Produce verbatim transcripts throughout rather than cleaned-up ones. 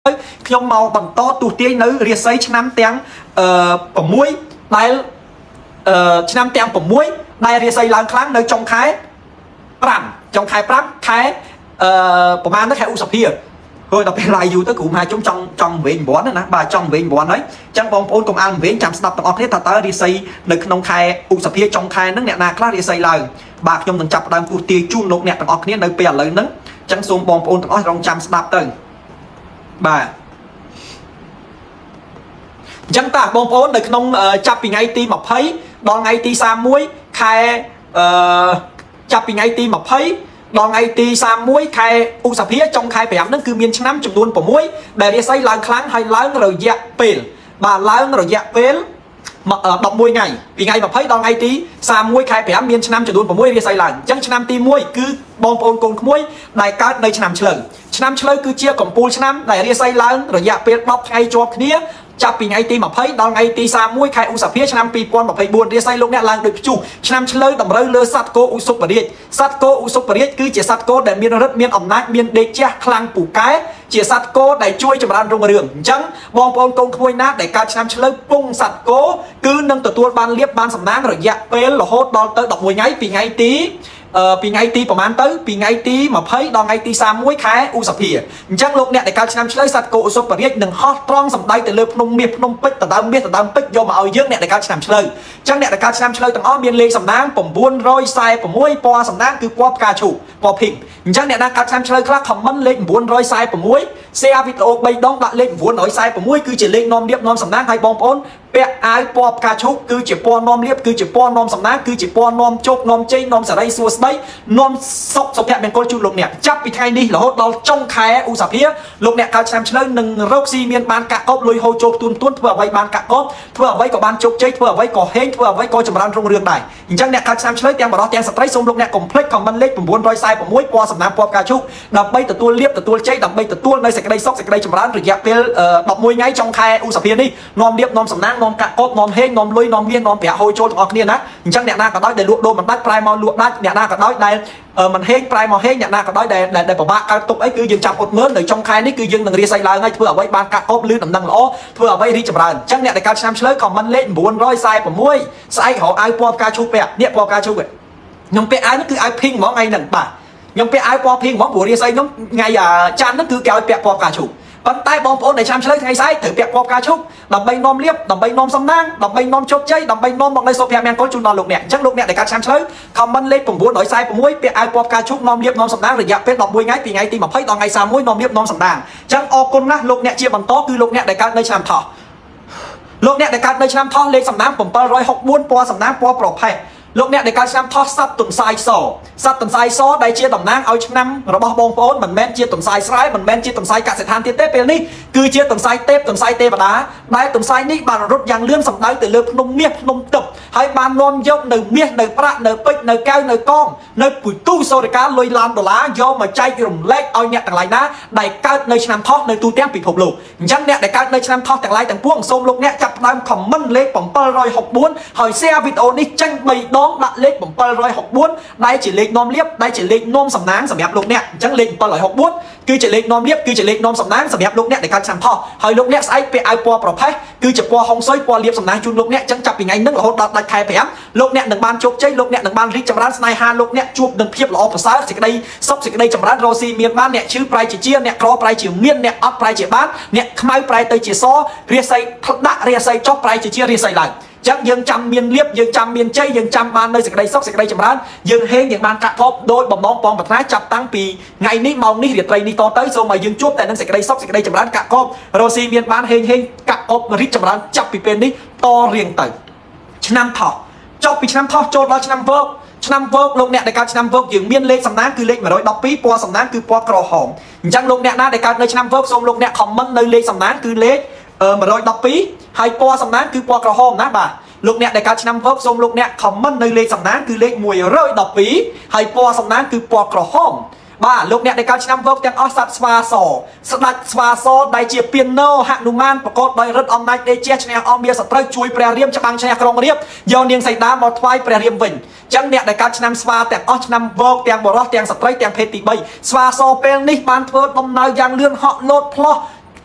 ខ្ញុំមកបន្តទូទាញនៅរាសីឆ្នាំទាំងអឺ6ដែលអឺឆ្នាំទាំង6ដែលរាសីឡើងខ្លាំងនៅចុងខែ5ចុងខែ5ខែអឺប្រហែលទៅខែឧសភាហើយដល់ពេលឡាយយូរទៅគ្រូមហាជុំចង់ចង់វិញប្រព័ន្ធណាបាទចង់វិញប្រព័ន្ធហើយអញ្ចឹងបងប្អូនកុំអានវិញចាំស្ដាប់ទាំងអស់គ្នាថាតើរាសីនៅក្នុងខែឧសភាចុងខែហ្នឹងអ្នកណាខ្លះរាសីឡើងបាទខ្ញុំនឹងចាប់ផ្ដើមគូសទាយជូនលោកអ្នកទាំងអស់គ្នានៅពេលឥឡូវហ្នឹងអញ្ចឹងសូមបងប្អូនទាំងអស់រងចាំស្ដាប់ទៅបាទអញ្ចឹងតាបងប្អូននៅក្នុងចាប់ពីថ្ងៃទី20ដល់ថ្ងៃទី31ខែអឺចាប់ពីថ្ងៃទី20ដល់ថ្ងៃទី31ខែឧសភាចុងខែ5ហ្នឹងគឺមានឆ្នាំចំនួន6ដែលរាសីឡើងខ្លាំងហើយឡើងរយៈពេលបាទឡើងរយៈពេល11ថ្ងៃពីថ្ងៃ20ដល់ថ្ងៃទី31ខែ5មានឆ្នាំចំនួន6រាសីឡើងអញ្ចឹងឆ្នាំទី1គឺបងប្អូនកូនក្មួយដែលកើតនៅឆ្នាំឆ្លូវឆ្នាំឆ្លូវគឺជាកម្ពូលឆ្នាំដែលរាសីឡើងរយៈពេល10ថ្ងៃជាប់គ្នាចាប់ពីថ្ងៃទី20ដល់ថ្ងៃទី31ខែឧសភាឆ្នាំ2024រាសីលោកអ្នកឡើងដូចព្យុះឆ្នាំឆ្លូវតម្រូវលើសត្វគោឧសុបរាជសត្វគោឧសុបរាជគឺជាសត្វគោដែលមានឫទ្ធិមានអំណាចមានដេកជះខ្លាំងពូកែជាសត្វគោដែលជួយចម្រើនរុងរឿងអញ្ចឹងបងប្អូនកូនក្មួយណាដែលកើតឆ្នាំឆ្លូវពងសត្វគោគឺនឹងទទួលបានលៀបបានសំណាងរយៈពេលរហូតដល់ទៅ11ថ្ងៃពីថ្ងៃទីអឺពីថ្ងៃទីប្រហែលទៅពីថ្ងៃទី20ដល់ថ្ងៃទី31ខែឧសភាអញ្ចឹងលោកអ្នកដែលកើតឆ្នាំឆ្លូវសត្វគោឧសុបរាជនឹងហោះត្រង់សម្ដៅទៅលើភ្នំមាសភ្នំពេជ្រដណ្ដើមមាសដណ្ដើមពេជ្រយកមកឲ្យយើងអ្នកដែលកើតឆ្នាំឆ្លូវអញ្ចឹងអ្នកដែលកើតឆ្នាំឆ្លូវទាំងអស់មានលេខសំណាង946ពណ៌សំណាងគឺពណ៌ផ្កាឈូកពណ៌ pink អញ្ចឹងអ្នកដែលកើតឆ្នាំឆ្លូវខ្លះ comment លេខ946 share វីដេអូ3ដងដាក់លេខ946គឺជាលេខនាំលៀបនាំសំណាងឲ្យបងប្អូនពាក់អាវពណ៌ផ្កាឈូកគឺជាពណ៌នាំលៀបគឺជាពណ៌នាំសំណាងគឺជាពណ៌នាំជោគនាំជ័យនាំសេរីសួស្តីនាំសុខសុភមង្គលជូនលោកអ្នកចាប់ពីថ្ងៃនេះរហូតដល់ចុងខែឧសភាលោកអ្នកកើតឆ្នាំឆ្លូវនឹងរកស៊ីមានបានកាក់កបលុយហូរចូលទួនទួនធ្វើអ្វីបានកាក់កបធ្វើអ្វីក៏បានជោគជ័យធ្វើអ្វីក៏ហេងធ្វើអ្វីក៏ចម្រើនរុងរឿងដែរអញ្ចឹងអ្នកកើតឆ្នាំឆ្លូវទាំងបរិសុទ្ធទាំងស្ត្រីសូមលោកអ្នកកុំភ្លេច comment លេខ946ពណ៌សំណាងពណ៌ផ្កាឈូកដើម្បីទទួលលៀបទទួលជ័យដើម្បីទទួលនៅសេចក្តីសុខសេចក្តីចម្រើនរយៈពេល11ថ្ងៃចុងខែឧសភានេះនាំលៀបនាំសំណាងនាំកាក់កបនាំហេងនាំលុយនាំមាសនាំប្រាក់ហូរចូលទាំងអស់គ្នាណាអញ្ចឹងអ្នកណាក៏ដោយដែលលក់ដូរមិនដាច់ប្រែមកលក់ដាច់អ្នកណាក៏ដោយដែលមិនហេងប្រែមកហេងអ្នកណាក៏ដោយដែលដែលពិបាកកើតទុកអីគឺយើងចាំអត់មើលនៅចុងខែនេះគឺយើងនឹងរាសីឡើងហើយធ្វើអ្វីបានកាក់កបលឺដំណឹងល្អធ្វើអ្វីរីកចម្រើនអញ្ចឹងអ្នកដែលកើតឆ្នាំឆ្លូវ comment លេខ946ស្អែករកអាវពណ៌ផ្កាឈូកពាក់នេះពណ៌ផ្កាឈូកខ្ញុំពាក់អាវនេះគឺអាវ pink ហ្មងថ្ងៃហ្នឹងបាទខ្ញុំពាក់អាវពណ៌ pink ហ្មងព្រោះរាសីខ្ញុំថ្ងៃច័ន្ទហ្នឹងគឺគេឲ្យពាក់ពណ៌ផ្កាឈូកប៉ុន្តែបងប្អូនដែលឆ្នាំឆ្លូវថ្ងៃស្អែកត្រូវពាក់ពណ៌ផ្កាឈូកដើម្បីនាំលៀបដើម្បីនាំសំណាងដើម្បីនាំជោគជ័យដើម្បីនាំមកនៅសុភមង្គលជូនដល់លោកអ្នកអញ្ចឹងលោកអ្នកដែលកើតឆ្នាំឆ្លូវ comment លេខ946ពាក់អាវពណ៌ផ្កាឈូកនាំលៀបនាំសំណាងរយៈពេល11ថ្ងៃពីថ្ងៃទី20ដល់ថ្ងៃ31នាំលៀបនាំសំណាងអញ្ចឹងអរគុណណាស់លោកអ្នកជាបន្តគឺលោកអ្នកដែលកើតនៅឆ្នាំថោះលោកអ្នកដែលកើតនៅឆ្នាំថោះលេខសំណាង764ពណ៌សំណាងពណ៌ប្រផេះលោកអ្នកដែលកើតឆ្នាំថោះសត្វទន្សាយសសត្វទន្សាយសដែលជាតំណាងឲ្យឆ្នាំរបស់បងប្អូនមិនមែនជាទន្សាយស្រែមិនមែនជាទន្សាយកសិដ្ឋានទៀតទេពេលនេះគឺជាទន្សាយទេពទន្សាយទេវតាដែលទន្សាយនេះបានរត់យ៉ាងលឿនសម្ដៅទៅលើភ្នំមាសភ្នំទឹកហើយបាននាំយកនៅមាសនៅប្រាក់នៅពេជ្រនៅកែវនៅកងនៅពុយទូសូរិកាលុយឡានដុល្លារយកមកចែករំលែកឲ្យអ្នកទាំងឡាយណាដែលកើតនៅឆ្នាំថោះនៅទូទាំងពិភពលោកអញ្ចឹងអ្នកដែលកើតនៅឆ្នាំថោះទាំងឡាយទាំងពួងសូមលោកអ្នកចាប់ផ្ដើម comment លេខ764ហើយ share វីដេអូនេះចេញ3ដងដាក់លេខ764ដែលជាលេខនាំលៀបដែលជាលេខនាំសំណាងសម្រាប់លោកអ្នកអញ្ចឹងលេខ764គឺជាលេខនាំលៀបគឺជាលេខនាំសំណាងសម្រាប់លោកអ្នកដែលកើតឆ្នាំថោះហើយលោកអ្នកស្អែកពាក់អាវពណ៌ប្រផេះគឺជាពណ៌ហុងស៊ុយពណ៌លៀបសំណាងជូនលោកអ្នកអញ្ចឹងចាប់ពីថ្ងៃនេះរហូតដល់ដាច់ខែ5លោកអ្នកនឹងបានជោគជ័យលោកអ្នកនឹងបានរីកចម្រើនស្នេហាលោកអ្នកជួបនឹងភាពល្អប្រសើរសេចក្តីសុខសេចក្តីចម្រើនរស់ស៊ីមានបានអ្នកឈឺប្រែជាជាអ្នកក្រប្រែជាមានអ្នកអត់ប្រែជាបានអ្នកខ្មៅប្រែទៅជាសរាសីដាក់រាសីចុះប្រែជាជារាសីឡើងចឹងយើងចាំមានលៀបយើងចាំមានជ័យយើងចាំបាននៅសេចក្តីសុខសេចក្តីចម្រើនយើងហេងយើងបានកាក់ភពដោយបំណងបងប្រាថ្នាចាប់តាំងពីថ្ងៃនេះម៉ោងនេះរាត្រីនេះតទៅសូមឲ្យយើងជួបតែនឹងសេចក្តីសុខសេចក្តីចម្រើនកាក់កបរស់ស៊ីមានបានហេងហេងកាក់កបរីកចម្រើនចាប់ពីពេលនេះតរៀងទៅឆ្នាំថោះចប់ពីឆ្នាំថោះចូលដល់ឆ្នាំវោកឆ្នាំវោកលោកអ្នកដែលកើតឆ្នាំវោកយើងមានលេខសំណាងគឺលេខ112ពណ៌សំណាងគឺពណ៌ក្រហមអញ្ចឹងលោកអ្នកណាដែលកើតនៅឆ្នាំវោកសូមលោកអ្នក comment នៅលេខសំណាងគឺលេខ112ហើយពណ៌សំណាងគឺពណ៌ក្រហមណាបាទលោកអ្នកដែលកើតឆ្នាំវោកសូមលោកអ្នក comment នៅលេខសំណាងគឺលេខ112ហើយពណ៌សំណាងគឺពណ៌ក្រហមបាទលោកអ្នកដែលកើតឆ្នាំវោកទាំងអស់សត្វស្វាសស្ដេចស្វាសដែលជាពាណូហនុមានប្រកបដោយឫទ្ធិអំណាចដេជះឈ្នះអស់មាសត្រូវជួយព្រះរាមច្បាំងឈ្នះក្រុងរាពណ៍យកនាងសីតាមកថ្វាយព្រះរាមវិញអញ្ចឹងអ្នកដែលកើតឆ្នាំស្វាទាំងអស់ឆ្នាំវោកទាំងបរោះទាំងស្ត្រីទាំងភេទទី3ស្វាសពេលនេះបានធ្វើដំណើរយ៉ាងលឿនហក់លោតផ្លោះ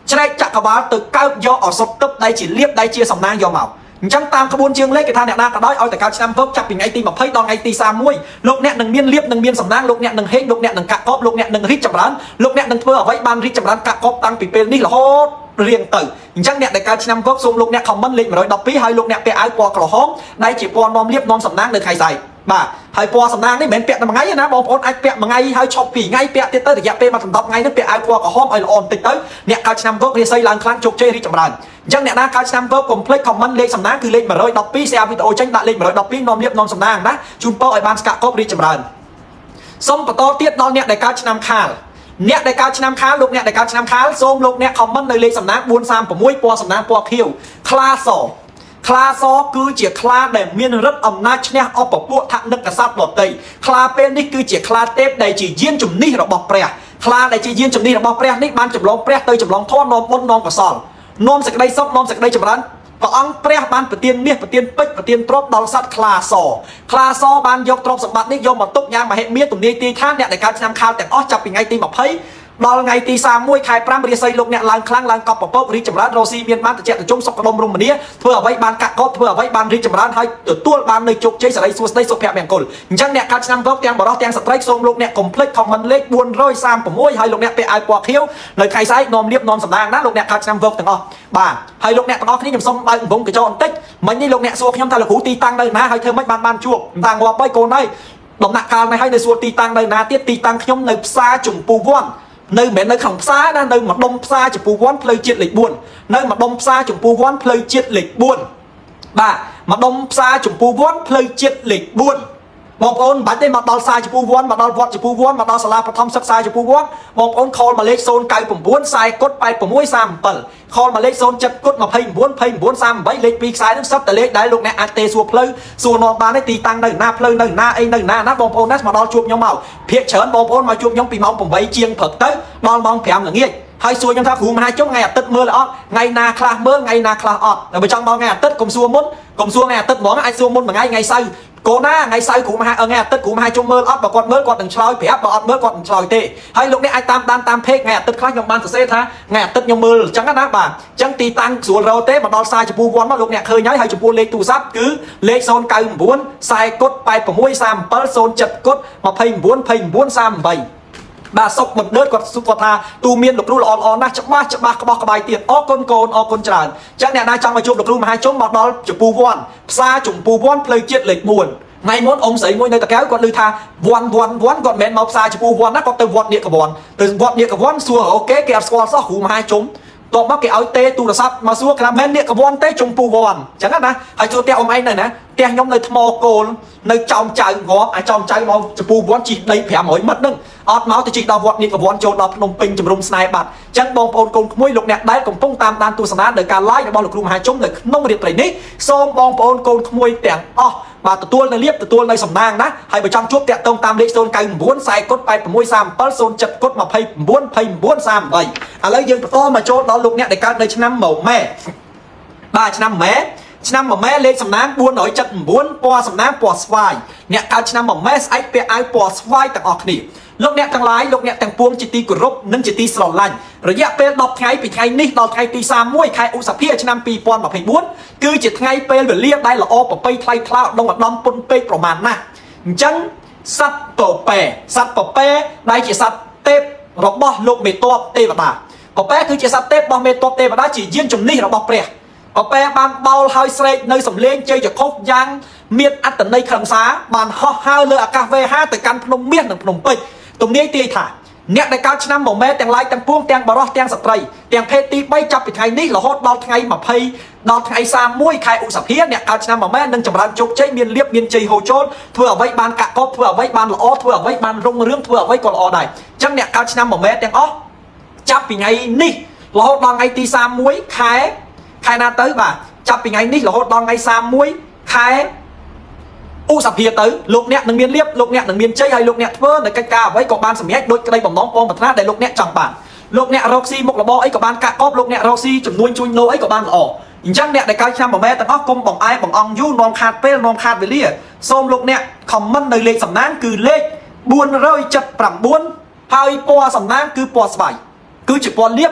ច្រែកចក្រវាលទៅកើតយកអសុទ្ធទឹកដែលជាលៀបដែលជាសំណាងយកមកអញ្ចឹងតាមក្បួនជាងលេខគេថាអ្នកណាក៏ដោយឲ្យតែកើតឆ្នាំពកចាប់ពីថ្ងៃទីยี่สิบដល់ថ្ងៃទីสามสิบเอ็ดលោកអ្នកនឹងមានលៀបនឹងមានសំណាងលោកអ្នកនឹងហេងលោកអ្នកនឹងកាក់កបលោកអ្នកនឹងរីកចម្រើនលោកអ្នកនឹងធ្វើអ្វីបានរីកចម្រើនកាក់កបតាំងពីពេលនេះរហូតរៀងទៅអញ្ចឹងអ្នកដែលកើតឆ្នាំពកសូមលោកអ្នកខមមិនលេខmột một haiហើយលោកអ្នកពាក់អាវពណ៌ក្រហមដែលជាពណ៌នាំលៀបនាំសំណាងនៅថ្ងៃស្អែកបាទហើយពណ៌សំណាងនេះមិនមែនពាក់តែមួយថ្ងៃទេណាបងប្អូនអាចពាក់មួយថ្ងៃហើយឈប់ពីរថ្ងៃពាក់ទៀតទៅរយៈពេលមកដប់ថ្ងៃនេះពាក់អាវពណ៌ក្រហមឲ្យល្អបន្តិចទៅអ្នកកើតឆ្នាំពករាសីឡើងខ្លាំងជោគជ័យរីកចម្រើនអញ្ចឹងអ្នកណាកើតឆ្នាំពកកុំភ្លេចខមមិនលេខសំណាងគឺលេខmột một hai แชร์វីដេអូចេញដាក់លេខmột một haiនាំលៀបនាំសំណាងណាជូនពរឲ្យបានស្កាក់កបរីកចម្រើនសូមបន្តទៀតដល់អ្នកដែលកើតឆ្នាំខាលអ្នកដែលកើតឆ្នាំខាលលោកអ្នកដែលកើតឆ្នាំខាលសូមលោកអ្នកខមមិននៅលេខសំណាងbốn三sáuពណ៌សំណាងពណ៌ខៀវខ្លាសខ្លាសគឺជាខ្លាដែលមានឫទ្ធិអំណាចឈ្នះអបពួកថនិកកសត្វដទៃខ្លាពេលនេះគឺជាខ្លាទេពដែលជាយានជំនិះរបស់ព្រះខ្លាដែលជាយានជំនិះរបស់ព្រះនេះបានចម្លងព្រះទៅចម្លងធម៌នាំបុណ្យនាំកុសលនាំសេចក្តីសុខនាំសេចក្តីចម្រើនព្រះអង្គព្រះបានប្រទានមាសប្រទានពេជ្រប្រទានទ្រព្យដល់សត្វខ្លាសខ្លាសបានយកទ្រព្យសម្បត្តិនេះយកមកទុកយ៉ាងមហិមាទំនាយទីឋានអ្នកដែលកើតឆ្នាំខាលទាំងអស់ចាប់ពីថ្ងៃទីยี่สิบដល់ថ្ងៃទីสามสิบเอ็ดខែប្រាំរាសីលោកអ្នកឡើងខ្លាំងឡើងកប់ប្រពករីកចម្រើនរស់ស៊ីមានបានតិចតិចសុខដុមរមនាធ្វើអ្វីបានកាក់កបធ្វើអ្វីបានរីកចម្រើនហើយទទួលបាននូវជោគជ័យសេរីសួស្តីសុភមង្គលអញ្ចឹងអ្នកកើតឆ្នាំពកទាំងបរិសទាំងស្ត្រីសូមលោកអ្នកកុំភ្លេចខមមិនលេខbốn三sáuហើយលោកអ្នកពាក់អាវពណ៌ខៀវនៅថ្ងៃស្អែកនាំលៀបនាំសំណាងណាលោកអ្នកកើតឆ្នាំពកទាំងអស់បាទហើយលោកអ្នកទាំងអស់គ្នាខ្ញុំសូមបើកកំពុងកញ្ចក់បន្តិចមិញនេះលោកអ្នកសួរខ្ញុំថាលោកគ្រូទីតាំងនៅណាហើយធ្វើម៉េចបានបានជួបតាំងងាប់ហើយកូនហើយដំណាក់កាលនេះហើយនៅសួរទីតាំងនៅណាទៀតទីតាំងខ្ញុំនៅផ្សារជំពូវ័ននៅមិនមែននៅក្នុងផ្សារណានៅម្ដុំផ្សារចំពោះវ័នផ្លូវជាតិលេខbốnនៅម្ដុំផ្សារចំពោះវ័នផ្លូវជាតិលេខbốnបាទម្ដុំផ្សារចំពោះវ័នផ្លូវជាតិលេខbốnបងប្អូនមិនបាច់ទេមកដល់ផ្សារចំពោះវ័នមកដល់វត្តចំពោះវ័នមកដល់សាលាបឋមសិក្សាចំពោះវ័នបងប្អូនខលមកលេខศูนย์ เก้า เก้า ខ្សែគុតแปด หก สาม เจ็ดខលមកលេខศูนย์ เจ็ด គុត ยี่สิบ ยี่สิบ ยี่สิบ สาม แปดលេខពីរខ្សែហ្នឹងសឹកតែលេខដែលលោកអ្នកអាចទេសួរផ្លូវសួរនាំបានទេទីតាំងនៅណាផ្លូវនៅណាអីនៅណាណាបងប្អូនណាមកដល់ជួបខ្ញុំមកភាគច្រើនបងប្អូនមកជួបខ្ញុំពីម៉ោងeightជាងព្រឹកទៅដល់ម៉ោងfiveល្ងាចហើយសួរខ្ញុំថាគ្រូមហាជុំថ្ងៃអាទិត្យមើលអត់ថ្ងៃណាខ្លះមើលថ្ងៃណាខ្លះអត់តែបើចង់មកថ្ងៃអាទិត្យកុំសួរមុនកុំសួរថ្ងៃអាទិត្យហ្មងអាចសួរមុនមួយថ្ងៃថ្ងៃសៅរ៍កូនណាថ្ងៃសៅរ៍គ្រូមហាថ្ងៃអាទិត្យគ្រូមហាជុំមើលអត់បើគាត់មើលគាត់នឹងឆ្លើយប្រាប់បើអត់មើលគាត់នឹងឆ្លើយទេហើយលោកអ្នកអាចតាមដានតាមเพจថ្ងៃអាទិត្យខ្លះខ្ញុំបានសរសេរថាថ្ងៃអាទិត្យខ្ញុំមើលអញ្ចឹងណាបាទអញ្ចឹងទីតាំងស្រួលរកទេមកដល់ផ្សារចំពោះវ័នមកលោកអ្នកឃើញហើយហើយចំពោះលេខទូរស័ព្ទគឺលេខศูนย์ เก้า เก้า ខ្សែគុតแปด หก สาม เจ็ด ศูนย์ เจ็ด គុត ยี่สิบ ยี่สิบ ยี่สิบ สาม แปดបាទសុកមិនដឺតគាត់សុខគាត់ថាទូមានលោកគ្រូល្អល្អណាស់ច្បាស់ច្បាស់ក្បោះក្បាយទៀតអរគុណកូនអរគុណច្រើនអញ្ចឹងអ្នកណាចង់មកជួបលោកគ្រូមហាជុំមកដល់ចំពោះវ័នផ្សារចំពោះវ័នផ្លូវជាតិលេខbốnថ្ងៃមុនអ៊ំស្រីមួយនៅតាកែវគាត់ឮថាវ័នវ័នវ័នគាត់មិនមែនមកផ្សារចំពោះវ័នណាគាត់ទៅវត្តនៀកកវ័នទៅវត្តនៀកកវ័នសួរអូខេគេអត់ស្គាល់សោះគ្រូមហាជុំតបមកគេឲ្យទេទូរស័ព្ទមកសួរថាមែននៀកកវ័នទេចំពោះវ័នអញ្ចឹងណាហើយជួបផ្ទះអ៊ំឯងនៅណាផ្ទះខ្ញុំនៅថ្មគោលនៅចោមចៅងាប់អាចោមចៅមកចំពោះវ័នជីដីfive hundredម៉ែត្រហ្នឹងអត់មកទៅជីដល់វត្តនៀកកវ័នចូលដល់ភ្នំពេញជំរុំស្នេហ៍បាត់អញ្ចឹងបងប្អូនកូនក្មួយលោកអ្នកដែលកំពុងតាមដានទស្សនាដោយការ live របស់លោកគ្រូមហាជុំនៅក្នុងរាត្រីនេះសូមបងប្អូនកូនក្មួយទាំងអស់បាទទទួលនៅលៀបទទួលនៅសំណាងណាហើយបើចង់ជួបតាក់ទងតាមលេខศูนย์ เก้า เก้า ខ្សែគុតแปด หก สาม เจ็ด ศูนย์ เจ็ด គុត ยี่สิบ ยี่สิบ ยี่สิบ สาม แปดឥឡូវយើងបន្តមកចូលដល់លោកអ្នកដែលកើតនៅឆ្នាំម៉ម៉ែបាទឆ្នាំម៉ែឆ្នាំម៉ម៉ែលេខសំណាងbốn bảy chínពណ៌សំណាងពណ៌ស្វាយអ្នកកើតឆ្នាំម៉ម៉ែស្អែកពាក់អាវពណ៌ស្វាយទាំងអស់គ្នាលោកអ្នកទាំងឡាយលោកអ្នកទាំងពួងជាទីគោរពនិងជាទីស្រឡាញ់រយៈពេលដប់ថ្ងៃពីថ្ងៃនេះដល់ថ្ងៃទីสามสิบเอ็ดខែឧសភាឆ្នាំยี่สิบยี่สิบสี่គឺជាថ្ងៃពេលវេលាដែលល្អប្រពៃថ្លៃថ្លាដងឧត្តមពុនពេកប្រមាណណាស់អញ្ចឹងសត្វពពែសត្វពពែដែលជាសត្វទេពរបស់លោកមេតបទេវតាពពែគឺជាសត្វទេពរបស់មេតបទេវតាជាយានជំនិះរបស់ព្រះពពែបានបោលហើយស្រែកនៅសំឡេងជ័យចក្ខុយ៉ាងមានអត្តន័យខឹងសាបានហោះហើរលើអាកាសវេហាទៅកាន់ភ្នំមាសនិងភ្នំពេជ្រទំនាយទាយថាអ្នកដែលកើតឆ្នាំម៉ម៉ែទាំងឡាយទាំងពួងទាំងបរិសទាំងស្ត្រីទាំងភេទទីបីចាប់ពីថ្ងៃនេះរហូតដល់ថ្ងៃ20ដល់ថ្ងៃสามสิบเอ็ดខែឧសភាអ្នកកើតឆ្នាំម៉ម៉ែនឹងចម្រើនជោគជ័យមានលៀបមានជ័យហូរចូលធ្វើអ្វីបានកាក់កបធ្វើអ្វីបានល្អធ្វើអ្វីបានរុងរឿងធ្វើអ្វីក៏ល្អដែរអញ្ចឹងអ្នកកើតឆ្នាំម៉ម៉ែទាំងអស់ចាប់ពីថ្ងៃនេះរហូតដល់ថ្ងៃទីสามสิบเอ็ดខែខែណាទៅបាទចាប់ពីថ្ងៃនេះរហូតដល់ថ្ងៃสามสิบเอ็ดខែឧសភាទៅលោកអ្នកនឹងមានលៀបលោកអ្នកនឹងមានជ័យហើយលោកអ្នកធ្វើនៅកិច្ចការអ្វីក៏បានសម្រេចដោយក្តីបំណងពងប្រាថ្នាដែលលោកអ្នកចង់បានលោកអ្នករកស៊ីមុខរបរអីក៏បានកាក់កបលោកអ្នករកស៊ីចំនួនជួញដូរអីក៏បានល្អអញ្ចឹងអ្នកដែលកើតឆ្នាំម៉ម៉ែទាំងអស់គុំបងអែបងអង្គយូរនាំខាតពេលនាំខាតវេលាសូមលោកអ្នកខមមិននៅលេខសំណាងគឺលេខbốn bảy chínហើយពណ៌សំណាងគឺពណ៌ស្វាយគឺជាពណ៌លៀប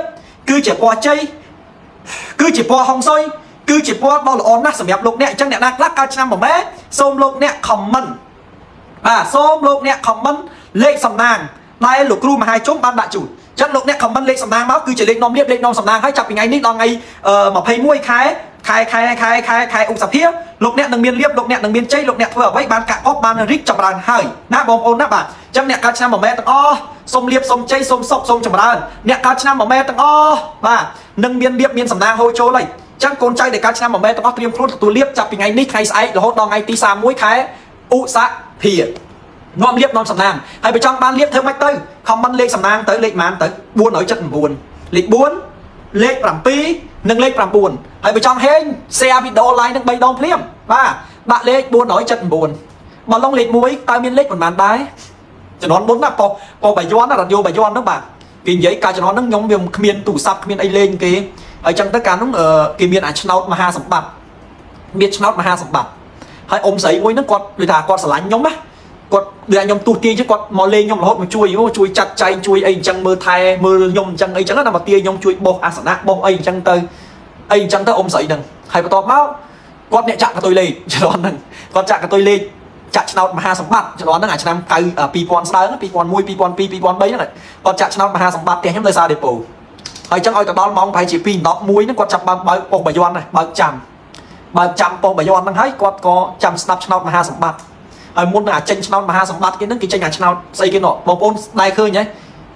cứ chỉ qua chơi cứ chỉ qua hong xôi cứ chỉ qua bao là on nát sầm lục nè chẳng nè đang lắc cao trăm một mét xôm lục nè comment à xôm lục nè comment lên sầm nàng đây lục ru mà hai chốt ban bạn chủ chắc lục nè comment lên sầm nàng máu cứ chỉ lên nom liếp lên nom sầm nàng hay chập ngày nít đòn ngày mà pay muôi khai khai khai khai khai khai ông sập phía lục nè đừng miên liếp lục nè đừng miên chơi lục nè vừa với ban cả ốp ban rít chập bàn hơi nát bom ôn nát bạn chẳng nè cao trăm một mét o xôm liếp xôm chơi xôm sọc xôm chập bàn nè cao trăm một mét o và nâng miên liếp miên sầm nàng hôi trôi lấy chẳng con trai để cá chăm mà mẹ tao tiêm phun tụi liếp chập ngày nít ngày ấy là hốt đòn ngày tí xa mũi khái u xã thì non liếp non sầm nang hay bị trong ban liếp theo mạch tới không ban lên sầm nang tới lệ màn tới buôn ở chất buồn lịch buôn lệ làm pi nâng lệ làm buồn hay bị trong hên xe bị đo lại nâng bay đong liêm và bạn lệ buôn ở chất buồn mà long lịch muối tao miên lệ còn bàn đái cho nó bốn là po po bài doan là vô bài doan đó bạn vì vậy cả cho nó nâng nhóm miền miền tủ sập miền ấy lên cái ở trong tất cả nó ở cái miền ảnh channel mà ha sập bạc miền channel mà ha sập bạc hay ôm sấy môi nó còn người ta còn sờ lạnh nhóm á còn người anh nhóm tu tiên chứ còn mò lên nhóm là hốt mà chui chui chặt chay chui ấy chẳng mơ thai mơ nhóm chẳng ấy chẳng là mà tia nhóm chui bò asana bò ấy chẳng tới ấy chẳng tới ôm sấy đừng hay có to máu con nhẹ chặt cái tôi lên cho nó đừng con chặt cái tôi lên chặt channel mà ha sập bạc cho nó nó ngày năm cây ở pi pon sáng pi pon mui pi pon pi pi pon bấy này còn chặt channel mà ha sập bạc tiền nhóm tới sao để bù hay chẳng ai tao đón mong phải chỉ pin đọc muối nó còn chặt bằng bao bông bài doan này bao chầm bao chầm bông bài doan đang thấy còn có chầm snap channel mà ha sập bạc ở muốn là tranh channel mà ha sập bạc cái nó cái tranh nhà channel xây cái nọ bông ôn đại khơi nhé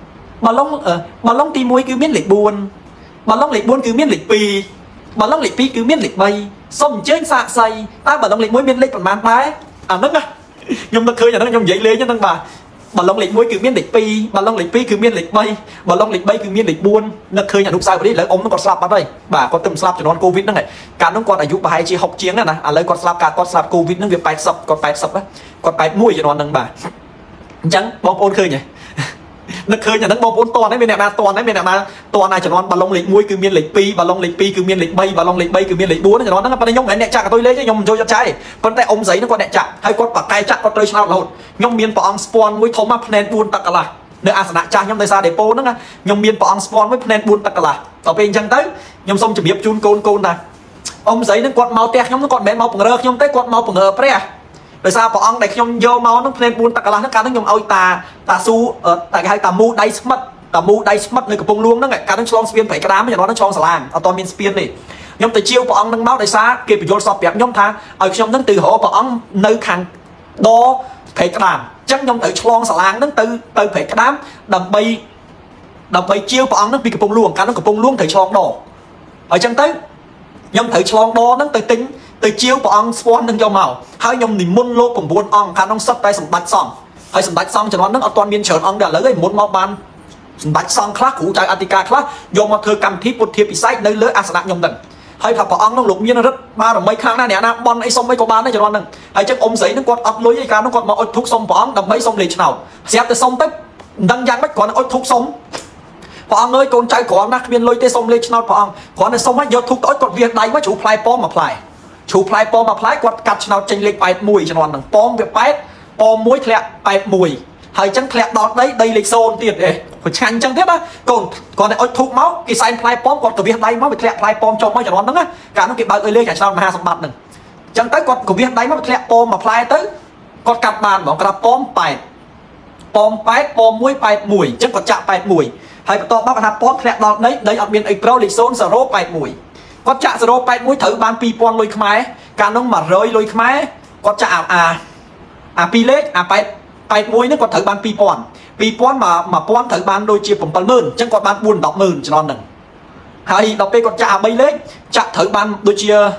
mà lông ở mà lông ti muối cứ miếng lịch buồn mà lông lịch buồn cứ miếng lịch pi mà lông lịch pi cứ miếng lịch bay xong trên xạ xây ta bảo lông lịch muối miếng lịch còn mang tái à nước á nhưng nó khơi nhà nó nhung dậy lên nhá thằng bà bà long lịch muối cứ miên lịch pi bà long lịch pi cứ miên lịch bay bà long lịch bay cứ miên lịch buôn nó khơi nhà lúc sai đấy lấy ông nó còn slap vào đây bà có từng slap cho nó covid nó này cả nó còn ở giúp bà hay chỉ học chiến này nè à lấy còn slap cả con slap covid nó việc bài sập còn bài sập á còn bài muối cho nó nâng bà chẳng bom ôn khơi nhỉ nó khơi nhà nó bom ôn toàn đấy bên này mà toàn đấy bên này mà toàn này cho nó bà long lịch muối cứ miên lịch pi bà long lịch pi cứ miên lịch bay bà long lịch bay cứ miên lịch buôn cho nó nó bà nhông này chặt tôi lấy cho nhông cho cho trái còn tại ông giấy nó còn đẻ chặt hay con bạc tay chặt con chơi sao lột nhông miên bỏ ông spawn với thấu mà plan buôn tắc là nơi asana cha nhông tới xa để po nữa nhông miên bỏ ông spawn với plan buôn tắc là ở bên chân tới nhông xong chụp hiệp chun côn côn này ông giấy nó còn máu tẹt nhông nó còn bé máu bằng rơ nhông tới còn máu bằng rơ pre rồi sao bỏ ông để nhông vô máu nó plan buôn tắc là nó cả nó nhông ôi ta ta su ở tại cái ta mu đay mất ta mu đay mất nơi cái bông luôn nó ngày cả nó cho spiên phải cái đám mà nó nó cho sả làng ở toàn miền spiên này nhông tới chiêu bỏ ông nâng máu để xa kịp vô sọp bẹp nhông tha ở nhông nó từ hộ bỏ ông nơi khang đo phải cái đám chắc nhông tới chlong sả làng nó từ từ phải cái đám đầm bay đầm bay chiêu bỏ ông nó bị cái bông luôn cả nó cái bông luôn thời chlong đỏ ở chân tới nhông thời chlong đo nó từ tính từ chiêu bỏ ông spawn nâng vô màu hai nhông thì môn lô cùng buôn ông khả năng sắp tay sầm bạch xong hay sầm bạch xong cho nó nó ở toàn miền trời ông đã lấy cái muốn mau ban sầm bạch xong khác cũ trái Attica khác vô mà thưa cầm thiết một thiệp bị sai nơi lỡ asana nhông đừng hay thật bỏ ông nó lục nhiên nó rất ba rồi mấy khang na nè na bon ấy xong mấy có bán đấy cho nó đừng hay chắc ông giấy nó còn ấp lối cái nó còn mà ôi thuốc xong bỏ ông đầm mấy xong liền nào xếp tới xong tới đăng giang bách còn ôi thuốc xong bỏ ông ơi con trai của ông nát viên lôi tới xong lên nào bỏ ông còn này xong hết giờ thuốc tối còn việc đấy mới chủ play pom mà play chủ play pom mà play quạt cắt nào tranh lịch bài mùi cho nó đừng pom việc bài pom muối thẹn bài mùi hay chẳng thẹn đọt đấy đây lịch xôn tiền để phải chăn chẳng tiếp á còn còn này ôi thuốc máu cái sign play pom còn cái việc đấy mới bị thẹn play pom cho mấy cho nó đừng á cả nó kịp bao ơi lên cả sao mà ha sập bạt đừng chẳng tới còn cái việc đấy mới bị thẹn pom mà play tới còn cặp bàn bỏ cặp pom bài pom bài pom muối bài mùi chẳng còn chạm bài mùi hay to bác hạt pom thẹn đọt đấy đấy ở bên ấy pro lịch xôn sờ rô bài mùi có chạm sờ rô bài mùi thử ban pi pon lôi khmái cả nó mà rơi lôi khmái có chạm à à pi lết à bài bài mùi nó còn thử ban pi pon pi pon mà mà pon thử ban đôi chia phẩm phần mơn chẳng còn ban buồn đọc mơn cho nó đừng hay đọc đây còn chạm bay lết chạm thử ban đôi chia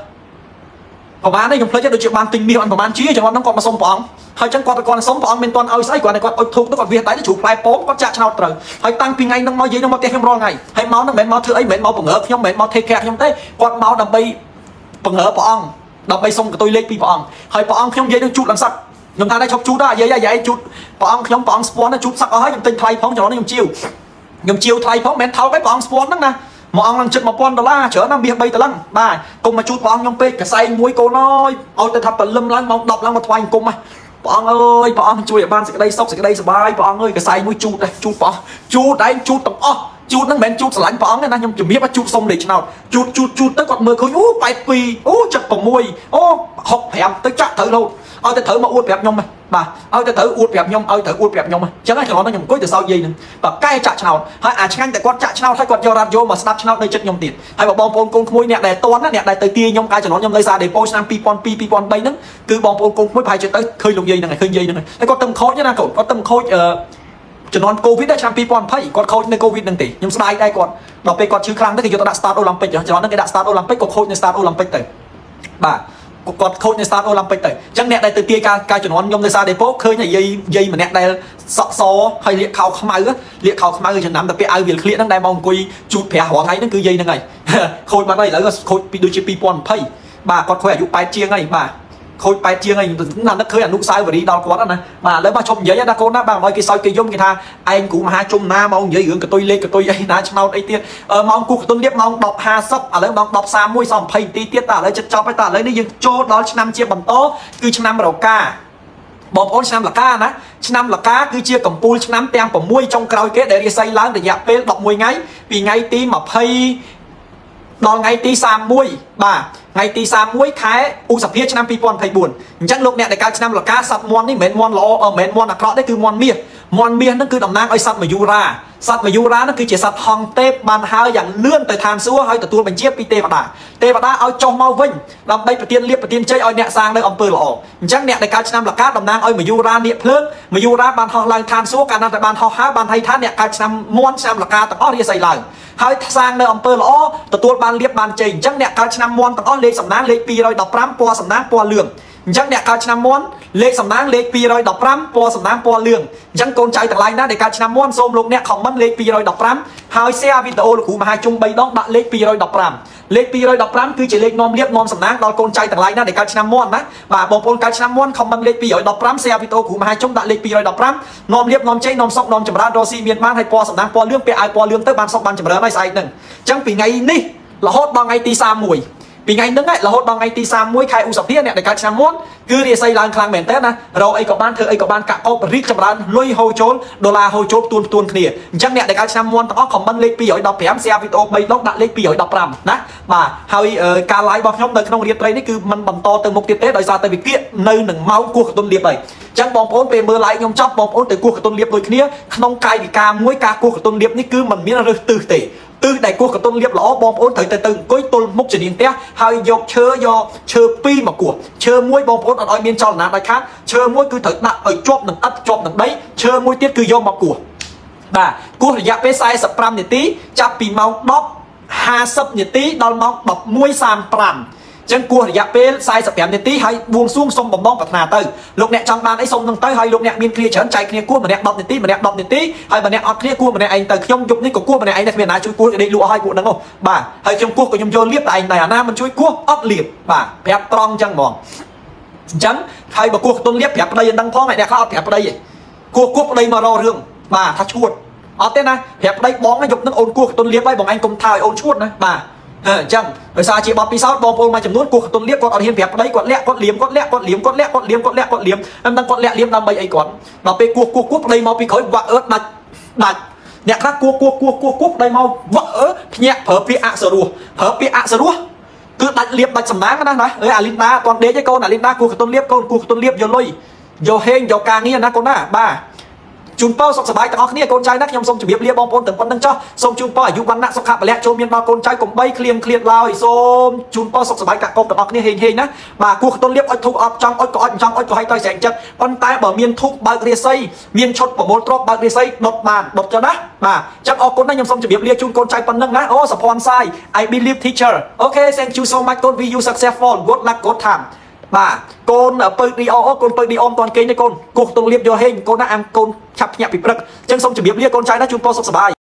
còn bán đây dùng lấy cho đôi chia ban tình miêu ăn còn ban chia cho nó còn mà xong bóng hay chẳng còn còn sống bóng bên toàn ơi sai còn này còn ôi thuộc nó còn việc đấy chủ play pop có chạm nào trời hay tăng pin ngay nó nói gì nó mà tiền không ro ngày hay máu nó mệt máu thứ ấy mệt máu bằng ngỡ không mệt máu thay kẹt không thế còn máu đầm bay bằng ngỡ bóng đầm bay xong cái tôi lên pi bóng hay bóng không dây nó chút làm sạch nhưng ta đây chọc chút đó vậy vậy chút bóng không bóng spawn nó chút sắc ở dùng tinh thay phóng cho nó dùng chiêu dùng chiêu thay phóng mệt tháo cái bóng spawn đó nè mà ông lần chật một con đô la chở năm bia bay tờ lăng ba cùng mà chút bóng nhông pe cả say muối cô nói ôi ta thập tờ lâm lăng mong đọc lăng một thoại cùng mà bóng ơi bóng chui ở ban sẽ đây sóc sẽ đây sờ bay bóng ơi cái say muối chút đây chút bóng chút đấy chút tầm ó ជួតហ្នឹងមិនមែនជួតស្រឡាញ់ព្រះអង្គទេណាខ្ញុំជំរាបថាជួតសុំលេខឆ្នោតជួតជួតជួតទៅគាត់មើលឃើញអូបែបពីរអូចិត្ត6អូហុកប្រាំទៅចាក់ត្រូវលោឲ្យទៅត្រូវមកអួតប្រាប់ខ្ញុំបាទឲ្យទៅត្រូវអួតប្រាប់ខ្ញុំឲ្យត្រូវអួតប្រាប់ខ្ញុំអញ្ចឹងខ្ញុំខ្ញុំអង្គុយទៅសោកយាយហ្នឹងបាទកែចាក់ឆ្នោតហើយអាឆ្ងាញ់តែគាត់ចាក់ឆ្នោតហើយគាត់យករ៉ាឌីយ៉ូមកស្ដាប់ឆ្នោតនៅចិត្តខ្ញុំទៀតហើយបងប្អូនកូនក្មួយអ្នកដែលតន់អ្នកដែលទៅទាខ្ញុំកាលចំនួនខ្ញុំនៅសាដេប៉ូឆ្នាំពីរពាន់ពីរ ពីរពាន់បីហ្នឹងគឺបងប្អូនកូនក្មួយប្រហែលជាទៅឃើញលោកយាយហ្នឹងឃើញយាយហ្នឹងហើយគាត់ទៅខូចណាកូនគាត់ទៅខូចអឺចំនួនកូវីដឆ្នាំពីរពាន់ยี่สิบគាត់ខូចនៅកូវីដហ្នឹងទេខ្ញុំស្ដាយដែរគាត់ដល់ពេលគាត់ឈឺខ្លាំងទៅគេយកទៅដាក់ start Olympic ចំនួនហ្នឹងគេដាក់ start Olympic គាត់ខូចនៅ start Olympic ទៅបាទគាត់ខូចនៅ start Olympic ទៅអញ្ចឹងអ្នកដែលទៅទាយការការជំនាន់ខ្ញុំនៅសាដេប៉ូឃើញយាយយាយម្នាក់ដែលសក់សហើយលាកខោខ្មៅលាកខោខ្មៅចំណាំតែពេលឲ្យវាក្លៀកហ្នឹងដែលមកអង្គុយជូតប្រាស់រាល់ថ្ងៃហ្នឹងគឺយាយហ្នឹងហើយខូចបាត់ហើយឥឡូវខូចពីដូចជាពីរពាន់ยี่สิบបាទគាត់ខូចអាយុแปดជាងហើយបាទខូចแปดជាងហើយណានឹកឃើញអនុស្សាវរីយ៍ដល់គាត់ណាបាទឥឡូវមកជុំនិយាយណាកូនណាបាទឲ្យគេសើចគេយំគេថាឯងគ្រូមហាជុំណាមកនិយាយរឿងកតុយលេខកតុយអីណាឆ្នោតអីទៀតម៉ោងគូកតុនលៀបម៉ោងដប់ห้าสิบឥឡូវម៉ោងដប់សាមមួយសល់ยี่สิบនាទីទៀតតើឥឡូវចិត្តចប់ហើយតើឥឡូវនេះយើងចូលដល់ឆ្នាំជាបន្តគឺឆ្នាំរកាបងប្អូនឆ្នាំលកាណាឆ្នាំលកាគឺជាកម្ពុជាឆ្នាំទាំងsáuចុងក្រោយគេដែលរាសីឡើងរយៈពេល十mộtថ្ងៃពីថ្ងៃទីยี่สิบដល់ថ្ងៃទីสามสิบเอ็ดបាទថ្ងៃទីสามสิบเอ็ดខែឧសភាឆ្នាំពីរពាន់ยี่สิบสี่អញ្ចឹងលោកអ្នកដែលកើតឆ្នាំលកាសត្វមន់នេះមិនមែនមន់ល្អមិនមែនមន់អាក្រក់ទេគឺមន់មាសមន់មាសហ្នឹងគឺតំណាងឲ្យសត្វមយូរាសត្វមយូរាហ្នឹងគឺជាសត្វហង្សទេពបានហើរយ៉ាងលឿនទៅឋានសួគ៌ហើយទទួលបញ្ជាពីទេវតាទេវតាឲ្យចុះមកវិញដើម្បីប្រទានលៀបប្រទានជ័យឲ្យអ្នកសាងនៅអំពើល្អអញ្ចឹងអ្នកដែលកើតឆ្នាំលកាតំណាងឲ្យមយូរានាគភ្លើងមយូរាបានហោះឡើងឋានសួគ៌កាលណាតែបានហោះហើរបានឲ្យថាអ្នកកើតឆ្នាំមន់ឆ្នាំលកាទាំងអស់រាសីឡើងហើយសាងនៅអំពើល្អទទួលបានលៀបបានជ័យអញ្ចឹងអ្នកកើតឆ្នាំមន់ទាំងអស់លេខសំណាងលេខពីររយដប់ប្រាំពណ៌សំណាងពណ៌លឿងអញ្ចឹងអ្នកកើតឆ្នាំមន់លេខសំណាងលេខពីររយដប់ប្រាំពណ៌សំណាងពណ៌លឿងអញ្ចឹងកូនចៅទាំងឡាយណាដែលកើតឆ្នាំមន់សូមលោកអ្នក comment លេខពីររយដប់ប្រាំហើយ share វីដេអូលោកគ្រូមហាជុំបីដងដាក់លេខពីររយដប់ប្រាំលេខពីររយដប់ប្រាំគឺជាលេខនាំលៀបនាំសំណាងដល់កូនចៅទាំងឡាយណាដែលកើតឆ្នាំមន់ណាបាទបងប្អូនកើតឆ្នាំមន់ comment លេខពីររយដប់ប្រាំ share វីដេអូគ្រូមហាជុំដាក់លេខពីររយដប់ប្រាំនាំលៀបនាំជ័យនាំសុខនាំចម្រើនរស់ស៊ីមានបានហើយពណ៌សំណាងពណ៌លឿងពាក់ឲ្យពណ៌លឿងទៅបានសុខបានចម្រើនហើយស្អែកហ្នឹងអញ្ចឹងពីថ្ងៃនេះរហូតដល់ថ្ងៃទីสามสิบเอ็ดពីថ្ងៃហ្នឹងរហូតដល់ថ្ងៃទីสามสิบเอ็ดខែឧសភាអ្នកដែលកើតឆ្នាំមន់គឺរាសីឡើងខ្លាំងមែនតើណារកអីក៏បានធ្វើអីក៏បានកាក់កោបរីកចម្រើនលុយហូរចូលដុល្លារហូរចូលទួនទួនគ្នាអញ្ចឹងអ្នកដែលកើតឆ្នាំមន់ទាំងអស់ comment លេខពីររយដប់ប្រាំ share វីដេអូបីដងដាក់លេខពីររយដប់ប្រាំណាបាទហើយការ live របស់ខ្ញុំនៅក្នុងរាត្រីនេះគឺมันបន្តទៅមុខទៀតទេដោយសារតែវិភាគនៅនឹងម៉ោងគោះកតុនលៀបហើយអញ្ចឹងបងប្អូនពេលមើល live ខ្ញុំចប់បងប្អូនទៅគោះកតុនលៀបដូចគ្នាក្នុងកាយវិការមួយការគោះកតុនលៀបនេះគឺมันមានរើសទិសទេទិសដែលគោះកតុនលៀបល្អបងប្អូនត្រូវទៅទៅអង្គុយទល់មុខជំនាញផ្ទះហើយយកឈើយកឈើពីរមកគោះឈើមួយបងប្អូនអត់ឲ្យមានចលនាដាច់ខាតឈើមួយគឺត្រូវដាក់ឲ្យជាប់នឹងឥដ្ឋជាប់នឹងដីឈើមួយទៀតគឺយកមកគោះបាទគោះរយៈពេលสี่สิบห้าនាទីចាប់ពីម៉ោងដប់ห้าสิบនាទីដល់ម៉ោង十一สามสิบห้าចឹងគោះរយៈពេលสี่สิบห้าនាទីហើយបួងសួងសុំបំណងប្រាថ្នាទៅលោកអ្នកចង់បានអីសុំនឹងទៅហើយលោកអ្នកមានគ្នាច្រើនចែកគ្នាគោះម្នាក់ដប់នាទីម្នាក់ដប់នាទីហើយម្នាក់អត់គ្នាគោះម្នាក់ឯងទៅខ្ញុំយប់នេះក៏គោះម្នាក់ឯងតែគ្មានណាជួយគោះដេកលក់ឲ្យពួកហ្នឹងហ៎បាទហើយខ្ញុំគោះក៏ខ្ញុំយកលៀបតែឯងដែរអាណាមិនជួយគោះអត់លៀបបាទប្រាប់ត្រង់ចឹងហ្មងអញ្ចឹងហើយបើគោះតុនលៀបប្រាប់ប្តីឲ្យដឹងផងអ្នកខ្លះអត់ប្រាប់ប្តីទេគោះគោះប្តីមករករឿងបាទថាឈួតអត់ទេណាប្រាប់ប្តីបងយប់នឹងអូនគោះតុនលៀបហើយបងឯងកុំថាឲ្យអូនឈួតណាបាទអញ្ចឹងដោយសារជាបទពិសោធន៍បងប្អូនមួយចំនួនគោះកតុនលៀបគាត់អត់ហ៊ានប្រាប់ប្តីគាត់លាក់គាត់លៀមគាត់លាក់គាត់លៀមគាត់លាក់គាត់លៀមគាត់លាក់គាត់លៀមមិនដឹងគាត់លាក់លៀមដើម្បីអីគាត់ដល់ពេលគោះគោះគោះប្តីមកពីក្រោយវាក់អឺដាច់ដាច់អ្នកខ្លះគោះគោះគោះគោះគោះប្តីមកវាក់អឺភ្ញាក់ប្រើពាក្យអសរោះប្រើពាក្យអសរោះគឺដាច់លៀបដាច់សំណាងណាណាអើអាលីនដាអត់ដេកទេកូនអាលីនដាគោះកតុនលៀបកូនគោះកតុនលៀបយកលុយយកហេងយកការងារណាកូនណាបាទជូនពរសុខសប្បាយទាំងអស់គ្នាកូនចៅណាខ្ញុំសូមជម្រាបលាបងប្អូនទាំងប៉ុណ្្នឹងចុះសូមជូនពរអាយុវណ្ណៈសុខៈពលៈចូលមានដល់កូនចៅកុំបីឃ្លៀងឃ្លាតឡើយសូមជូនពរសុខសប្បាយកាក់កុំទាំងអស់គ្នាហេងហេងណាបាទគោះកតុនលៀបអុចធូបអត់ចង់អុចក៏អុចចង់អុចក៏ឲ្យទៅស្រែងចិត្តប៉ុន្តែបើមានធូបបើករាសីមានឈុតប្រមូលទ្រព្យបើករាសីដុតបានដុតចឹងណាបាទចឹងអរគុណណាខ្ញុំសូមជម្រាបលាជូនកូនចៅប៉ុណ្្នឹងណាអូសុភ័ណ្ឌសាយ I believe teacher okay thank you so much កូន we you successful good luck good time បាទកូនពើឌីអូកូនពើឌីអូមិនតាន់គេទេកូនគោះតុងលៀបយកហេងកូនណាអាំកូនឆាប់ភ្ញាក់ពីព្រឹកអញ្ចឹងសូមជម្រាបលាកូនចៅណាជូនពរសុខសប្បាយ